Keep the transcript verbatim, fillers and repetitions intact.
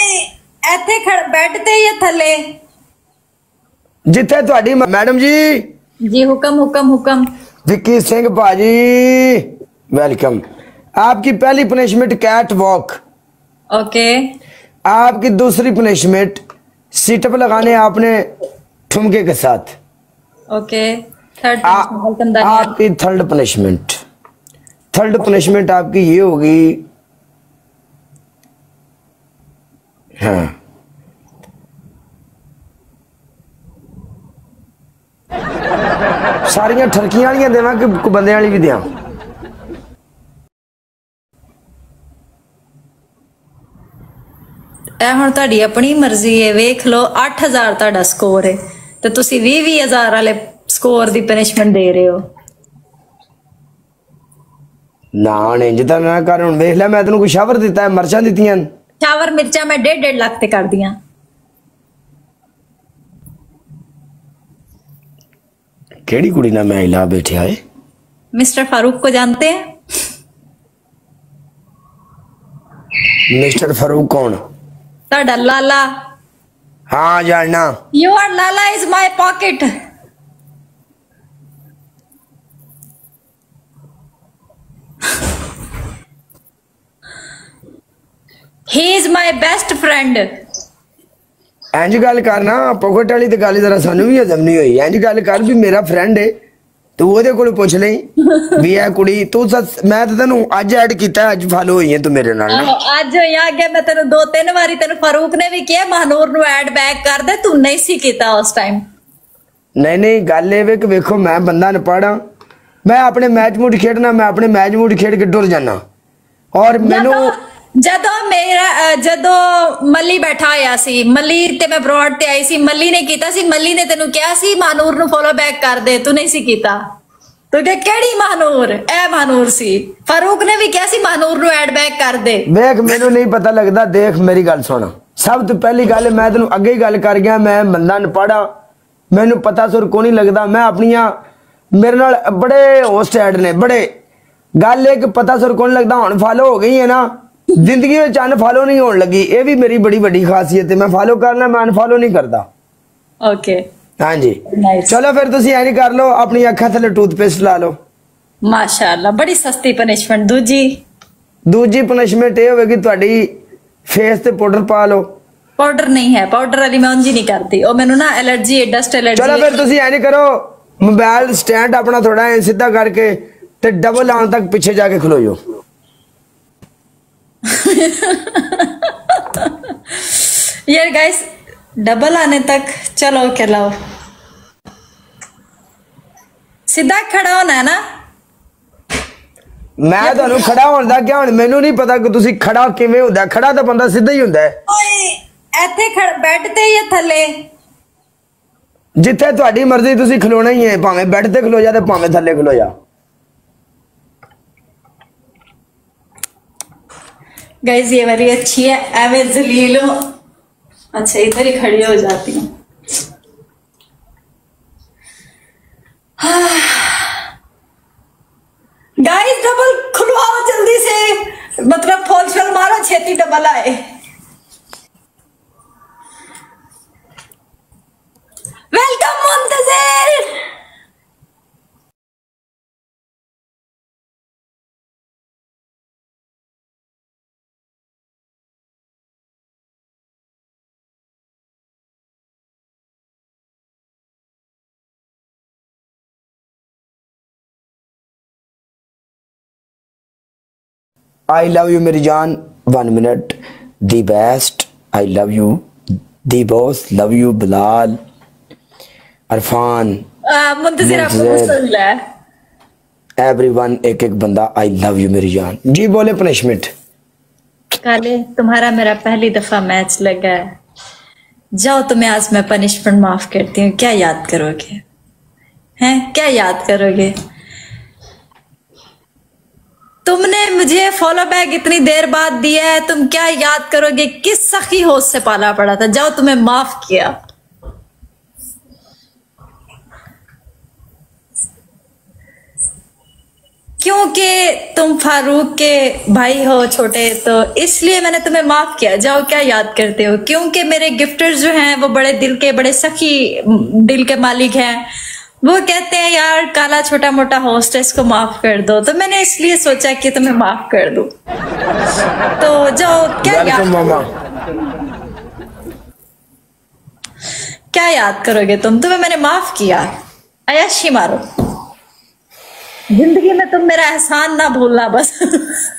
ਇੱਥੇ ਖੜ ਬੈੱਡ ਤੇ ਜਾਂ ਥੱਲੇ जिथे तुहाडी मैडम जी जी हुक्म हुक्म हुक्म विक्की सिंह भाजी वेलकम। आपकी पहली पनिशमेंट कैट वॉक। ओके। आपकी दूसरी पनिशमेंट सीटअप लगाने आपने ठुमके के साथ। ओके। थर्ड आपकी थर्ड पनिशमेंट थर्ड पनिशमेंट आपकी ये होगी, हाँ सारियां ठरकियां वालियां देवां कि बंदे वाली भी देवां? ਇਹ ਹੁਣ ਤੁਹਾਡੀ ਆਪਣੀ ਮਰਜ਼ੀ ਹੈ। ਵੇਖ ਲਓ ਅੱਠ ਹਜ਼ਾਰ ਤੁਹਾਡਾ ਸਕੋਰ ਹੈ ਤੇ ਤੁਸੀਂ ਵੀਹ ਵੀਹ ਹਜ਼ਾਰ ਵਾਲੇ ਸਕੋਰ ਦੀ ਪਨਿਸ਼ਮੈਂਟ ਦੇ ਰਹੇ ਹੋ। ਨਾ ਇੰਜ ਤਾਂ ਨਾ ਕਰ। ਹੁਣ ਵੇਖ ਲੈ, ਮੈਂ ਤੈਨੂੰ ਕੋਈ ਸ਼ਾਵਰ ਦਿੱਤਾ ਹੈ, ਮਰਚਾਂ ਦਿੱਤੀਆਂ। ਸ਼ਾਵਰ ਮਿਰਚਾਂ ਮੈਂ डेढ़ डेढ़ ਲੱਖ ਤੇ ਕਰਦੀਆਂ। केड़ी कुड़ी ना मैं इला बैठे आए? मिस्टर फारूक को जानते हैं? मिस्टर फारूक कौन? ताड़ा लाला। हाँ जानना। Your Lala is my pocket. He is my best friend. इंज गल करना पॉकेट वाली तो गल जरा सानू भी हजम नहीं हुई। इंज गल कर भी मेरा फ्रेंड है तू ओदे कोल पुछ लई भी ए कुड़ी तू मैं तो तेनू अज ऐड कीता, अज फॉलो होई है तू मेरे नाल ना। आज या गया मैं तेनू दो तीन बारी तेनू फारूक ने भी किया महानूर नु ऐड बैक कर दे, तू नहीं सी कीता उस टाइम। नहीं नहीं गल ए वे कि वेखो मैं बंदा अनपढ़ हां, मैं अपने मैच मूड खेडना, मैं अपने मैच मूड खेड के डुर जाना। और मैनू ਜਦੋਂ ਮੇਰਾ ਜਦੋਂ ਮੱਲੀ ਬੈਠਾ ਹੋਇਆ ਸੀ, ਮੱਲੀ ਤੇ ਮੈਂ ਬਰੋਡ ਤੇ ਆਈ ਸੀ, ਮੱਲੀ ਨੇ ਕੀਤਾ ਸੀ, ਮੱਲੀ ਨੇ ਤੈਨੂੰ ਕਿਹਾ ਸੀ ਮਾਨੂਰ ਨੂੰ ਫੋਲੋ ਬੈਕ ਕਰ ਦੇ, ਤੂੰ ਨਹੀਂ ਸੀ ਕੀਤਾ। ਤੂੰ ਕਿ ਕਿਹੜੀ ਮਾਨੂਰ? ਇਹ ਮਾਨੂਰ ਸੀ। ਫਾਰੂਕ ਨੇ ਵੀ ਕਿਹਾ ਸੀ ਮਾਨੂਰ ਨੂੰ ਐਡ ਬੈਕ ਕਰ ਦੇ। ਵੇਖ ਮੈਨੂੰ ਨਹੀਂ ਪਤਾ ਲੱਗਦਾ। ਦੇਖ ਮੇਰੀ ਗੱਲ ਸੁਣ, ਸਭ ਤੋਂ ਪਹਿਲੀ ਗੱਲ ਮੈਂ ਤੈਨੂੰ ਅੱਗੇ ਹੀ ਗੱਲ ਕਰ ਗਿਆ, ਮੈਂ ਬੰਦਾ ਅਨਪੜ੍ਹ, ਮੈਨੂੰ ਪਤਾ ਸੁਰ ਕੋ ਨਹੀਂ ਲੱਗਦਾ। ਮੈਂ ਆਪਣੀਆਂ ਮੇਰੇ ਨਾਲ ਬੜੇ ਹੋਸਟ ਐਡ ਨੇ ਬੜੇ, ਗੱਲ ਇਹ ਕਿ ਪਤਾ ਸੁਰ ਕੋ ਨਹੀਂ ਲੱਗਦਾ। ਹੁਣ ਫਾਲੋ ਹੋ ਗਈ ਹੈ ना, जिंदगी में चन फॉलो नहीं होने लगी। ये भी मेरी बड़ी बड़ी खासियत है, मैं फॉलो करना, मैं अनफॉलो नहीं करता। ओके हाँ जी nice. चलो फिर तुसी ऐ नहीं कर लो, अपनी अखा थले टूथपेस्ट ला लो। माशाअल्लाह बड़ी सस्ती पनिशमेंट। दूजी दूजी पनिशमेंट ये होगी तुहाडी फेस ते पाउडर पा लो। पाउडर नहीं है, पाउडर वाली मैं उंजी नहीं करती, ओ मैनू ना एलर्जी है, डस्ट एलर्जी। चलो फिर तुसी ऐ नहीं करो, मोबाइल स्टैंड अपना थोड़ा सीधा करके ते डबल आन तक पीछे जाके खलो जो। यार गाइस डबल आने तक चलो खिलाओ, सीधा खड़ा होना है ना। मैं तुहानू खड़ा होने दा क्या, हुण मैनू नहीं पता कि तुसी खड़ा किवें हुंदा। खड़ा तो बंदा सीधा ही हुंदा है। ओए ਇੱਥੇ ਖੜ ਬੈੱਡ ਤੇ ਜਾਂ ਥੱਲੇ? जिथे तुहाडी मर्जी, तुसी खलोना ही है, भावें बैड ते खलो जा ते भावें थल्ले खलो जा। गाइस ये वाली अच्छी है, एवं जलील हो। अच्छा इधर ही खड़ी हो जाती हूँ। गाइस डबल खुलवाओ जल्दी से, मतलब फॉल शॉल मारो, छेती डबल आए। Welcome Muntazir. I love you मेरी जान, one minute, the best, I love you, the boss, love you Bilal, Arfan, Muntazir everyone, एक एक बंदा आई लव यू मेरी जान। जी बोले पनिशमेंट। काले तुम्हारा मेरा पहली दफा मैच लगा है, जाओ तुम्हें आज मैं पनिशमेंट माफ करती हूँ। क्या याद करोगे? हैं क्या याद करोगे? तुमने मुझे फॉलो बैक इतनी देर बाद दिया है, तुम क्या याद करोगे? किस सखी होश से पाला पड़ा था, जाओ तुम्हें माफ किया। क्योंकि तुम फारूक के भाई हो छोटे, तो इसलिए मैंने तुम्हें माफ किया। जाओ, क्या याद करते हो? क्योंकि मेरे गिफ्टर्स जो हैं वो बड़े दिल के, बड़े सखी दिल के मालिक हैं। वो कहते हैं यार काला छोटा मोटा होस्टेस को माफ कर दो, तो मैंने इसलिए सोचा कि तुम्हें माफ कर दूं। तो जाओ, क्या याद मामा, क्या याद करोगे तुम? तुम्हें मैंने माफ किया, अय्याशी मारो। जिंदगी में तुम मेरा एहसान ना भूलना बस।